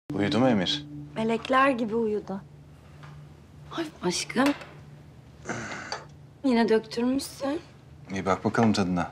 Uyudu mu Emir? Melekler gibi uyudu. Ay aşkım. Yine döktürmüşsün. İyi bak bakalım tadına.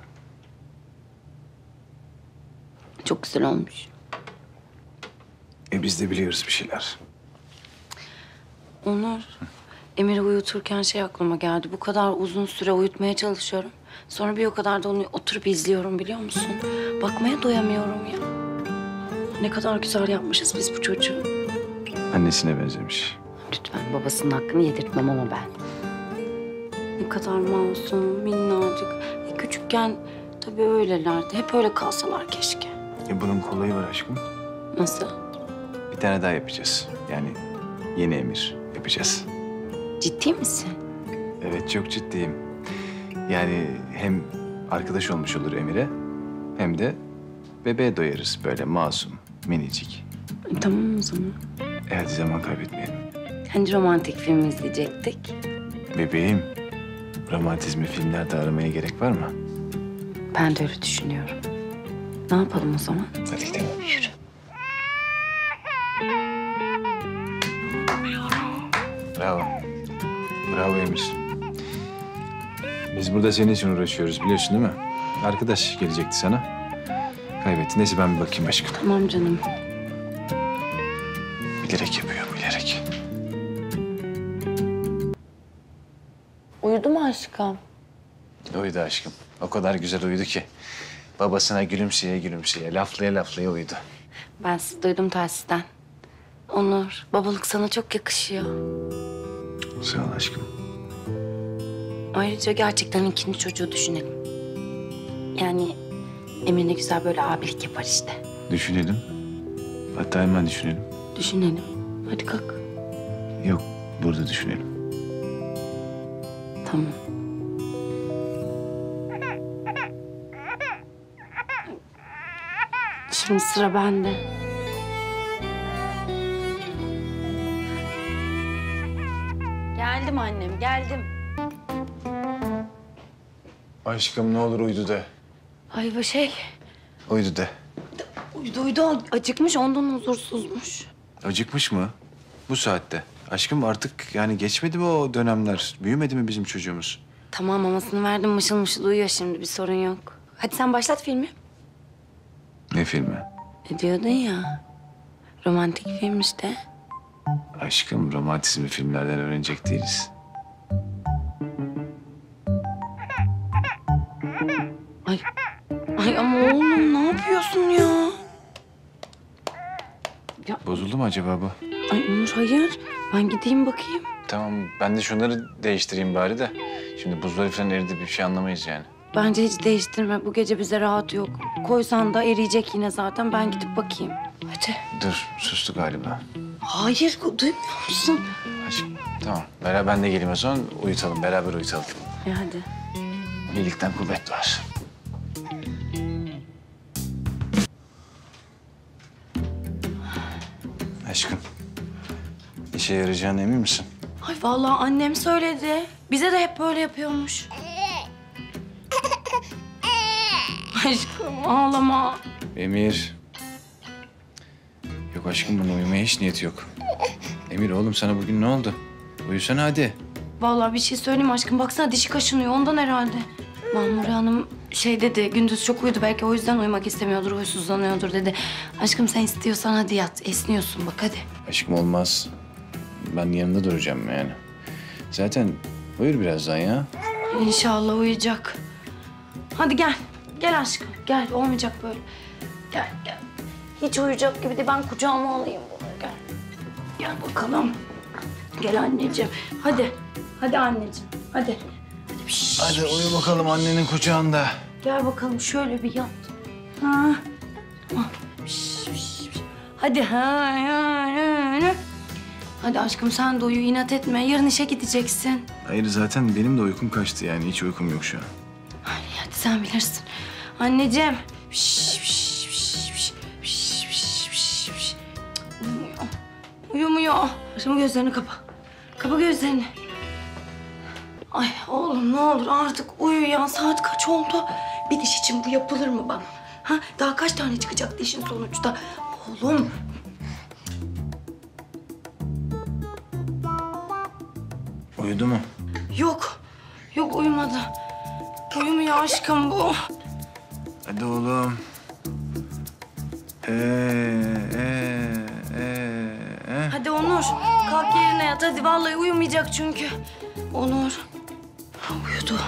Çok güzel olmuş. Biz de biliyoruz bir şeyler. Onur, Emir'i uyuturken şey aklıma geldi. Bu kadar uzun süre uyutmaya çalışıyorum. Sonra bir o kadar da onu oturup izliyorum biliyor musun? Bakmaya doyamıyorum ya. Ne kadar güzel yapmışız biz bu çocuğu. Annesine benzemiş. Lütfen babasının hakkını yedirtmem ama ben. Ne kadar masum, minnacık. Küçükken tabii öylelerdi. Hep öyle kalsalar keşke. Bunun kolayı var aşkım. Nasıl? Bir tane daha yapacağız. Yani yeni Emir yapacağız. Ciddi misin? Evet çok ciddiyim. Yani hem arkadaş olmuş olur Emir'e hem de bebeğe doyarız böyle masum, minicik. Tamam o zaman. Evet zaman kaybetmeyelim. Hani romantik film izleyecektik? Bebeğim, romantizmi filmlerde aramaya gerek var mı? Ben de öyle düşünüyorum. Ne yapalım o zaman? Hadi gidelim. Yürü. Bravo. Bravo Emir. Biz burada senin için uğraşıyoruz biliyorsun değil mi? Arkadaş gelecekti sana. Kaybettin. Neyse ben bir bakayım aşkım. Tamam canım. Bilerek yapıyor, bilerek. Uyudu mu aşkım? Uyudu aşkım. O kadar güzel uyudu ki. Babasına gülümseye gülümseye, laflaya laflaya uyudu. Ben sizi duydum telsizden. Onur, babalık sana çok yakışıyor. Sağ ol aşkım. Ayrıca gerçekten ikinci çocuğu düşünelim. Yani Emir ne güzel böyle abilik yapar işte. Düşünelim. Hatta hemen düşünelim. Düşünelim. Hadi kalk. Yok, burada düşünelim. Tamam. Şimdi sıra bende. Geldim annem, geldim. Aşkım ne olur uyudu de. Ay bu şey, Uyudu de. uydu acıkmış ondan huzursuzmuş. Acıkmış mı? Bu saatte. Aşkım artık yani geçmedi mi o dönemler? Büyümedi mi bizim çocuğumuz? Tamam mamasını verdim mışıl mışıl uyuyor şimdi bir sorun yok. Hadi sen başlat filmi. Ne filmi? Diyordun ya, romantik film işte. Aşkım romantizmi filmlerden öğrenecek değiliz. Ay, ay ama oğlum ne yapıyorsun ya? Bozuldu mu acaba bu? Ay Onur hayır, ben gideyim bakayım. Tamam ben de şunları değiştireyim bari de. Şimdi buzları falan eridi bir şey anlamayız yani. Bence hiç değiştirme, bu gece bize rahat yok. Koysan da eriyecek yine zaten, ben gidip bakayım. Hadi. Dur sustu galiba. Hayır, duymuyor musun? Aşkım tamam. Ben de geleyim o zaman uyutalım. Beraber uyutalım. Hadi. Birlikten kuvvet var. Aşkım. İşe yarayacağına emin misin? Ay vallahi annem söyledi. Bize de hep böyle yapıyormuş. Aşkım ağlama. Emir. Yok aşkım bunun uyumaya hiç niyeti yok. Emir oğlum sana bugün ne oldu? Uyusana hadi. Vallahi bir şey söyleyeyim aşkım. Baksana dişi kaşınıyor ondan herhalde. Mahmure Hanım şey dedi, gündüz çok uyudu belki o yüzden uyumak istemiyordur, huysuzlanıyordur dedi. Aşkım sen istiyorsan hadi yat. Esniyorsun bak hadi. Aşkım olmaz. Ben yanında duracağım yani. Zaten uyur birazdan ya. İnşallah uyuyacak. Hadi gel. Gel aşkım. Gel olmayacak böyle. Gel gel. Hiç uyuyacak gibi değil. Ben kucağıma alayım bunu. Gel. Gel bakalım. Gel anneciğim. Hadi. Hadi anneciğim. Hadi. Hadi. Şş. Hadi uyu bakalım annenin kucağında. Gel bakalım şöyle bir yat. Ha. Ah. Şş, şş, şş. Hadi. Ha. Hadi aşkım sen de uyu. İnat etme. Yarın işe gideceksin. Hayır zaten benim de uykum kaçtı yani. Hiç uykum yok şu an. Ay, hadi sen bilirsin. Anneciğim. Şş, şş, şş, şş, şş, şş, şş, şş. Uyumuyor. Uyumuyor. Şimdi gözlerini kapa. Kapa gözlerini. Ay oğlum ne olur artık uyu ya. Saat kaç oldu? Bir diş için bu yapılır mı bana? Ha? Daha kaç tane çıkacak dişin sonuçta? Oğlum. Uyudu mu? Yok. Yok uyumadı. Uyumuyor aşkım bu. Hadi oğlum. Hadi Onur. Kalk yerine yat. Hadi vallahi uyumayacak çünkü. Onur. Uyudu.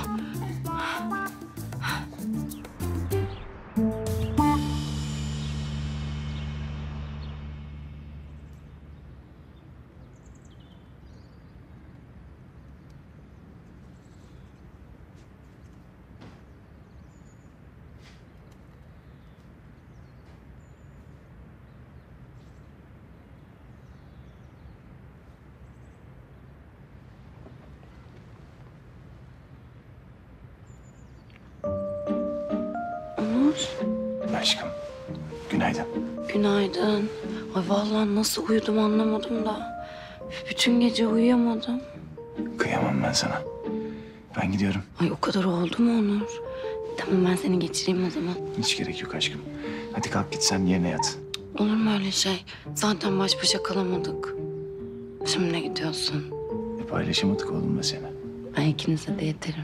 Onur. Aşkım, günaydın. Günaydın. Ay vallahi nasıl uyudum anlamadım da. Bütün gece uyuyamadım. Kıyamam ben sana. Ben gidiyorum. Ay o kadar oldu mu Onur? Tamam ben seni geçireyim o zaman. Hiç gerek yok aşkım. Hadi kalk git sen yerine yat. Olur mu öyle şey? Zaten baş başa kalamadık. Şimdi ne gidiyorsun? Paylaşamadık oğlumla seni. Ben ikinize de yeterim.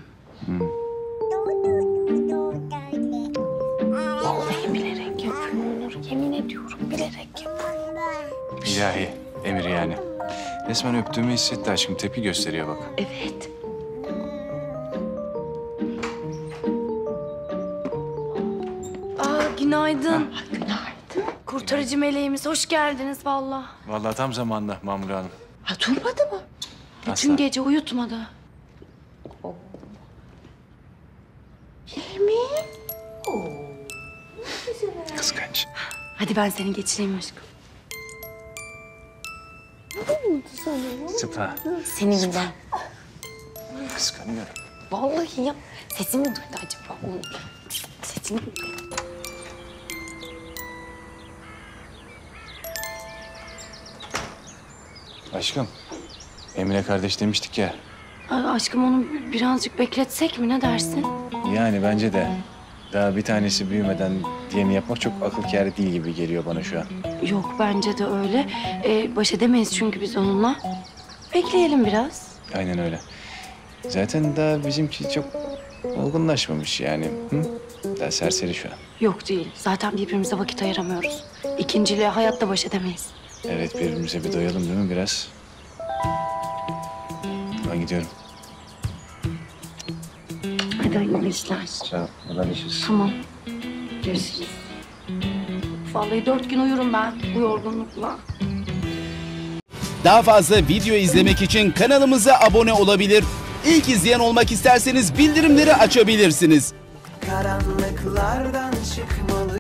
Vallahi bilerek yapıyor Onur. Yemin ediyorum bilerek yapıyor. İlahi, emir yani. Resmen öptüğümü hissetti aşkım. Tepki gösteriyor bak. Evet. Günaydın. Günaydın. Kurtarıcı meleğimiz hoş geldiniz vallahi. Vallahi tam zamanında Mamur Hanım. Ha durmadı mı? Bütün Asla. gece uyutmadı. Hilmi. Kıskanç. Hadi ben seni geçireyim aşkım. Sıpa. Seni güzel. Kıskanıyorum. Vallahi ya. Sesimi duydu acaba Onur. Sesimi duydu. Aşkım, Emine kardeş demiştik ya. Ay, aşkım onu birazcık bekletsek mi ne dersin? Yani bence de daha bir tanesi büyümeden diğerini yapmak çok akıl kârı değil gibi geliyor bana şu an. Yok bence de öyle. Baş edemeyiz çünkü biz onunla. Bekleyelim biraz. Aynen öyle. Zaten daha bizimki çok olgunlaşmamış yani. Hı? Daha serseri şu an. Yok değil. Zaten birbirimize vakit ayıramıyoruz. İkinciliğe hayatta baş edemeyiz. Evet birbirimize bir doyalım değil mi biraz? Ben gidiyorum. Hadi hayırlı işler. Sağ ol. Haberleşiriz. Tamam. Görüşürüz. Vallahi 4 gün uyurum ben bu yorgunlukla. Daha fazla video izlemek için kanalımıza abone olabilir. İlk izleyen olmak isterseniz bildirimleri açabilirsiniz. Karanlıklardan çıkmalı